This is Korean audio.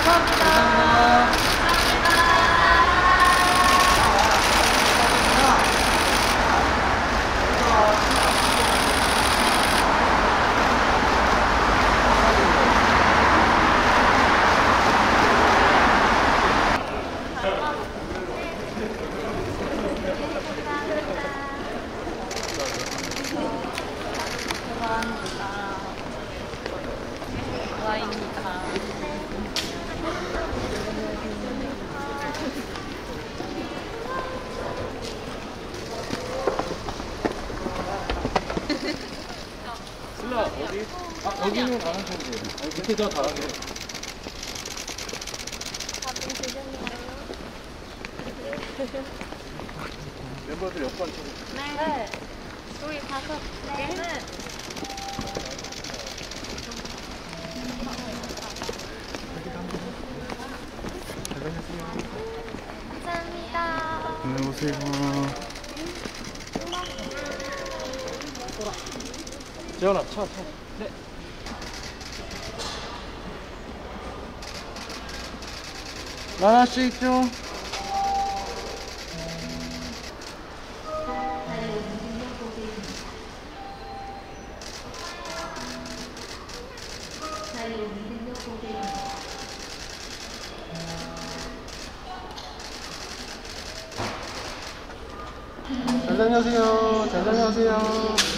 슬라 어디? 아 여기는 가는 편이에요. 밑에 더 가라게. 밥은 드셨나요? 멤버들 여권 좀. 네. 우리 5개. 네. 감사합니다. 네, 오세요. 재현아, 차. 네. 나나 씨 있죠? 잘 다녀오세요. 잘 다녀오세요.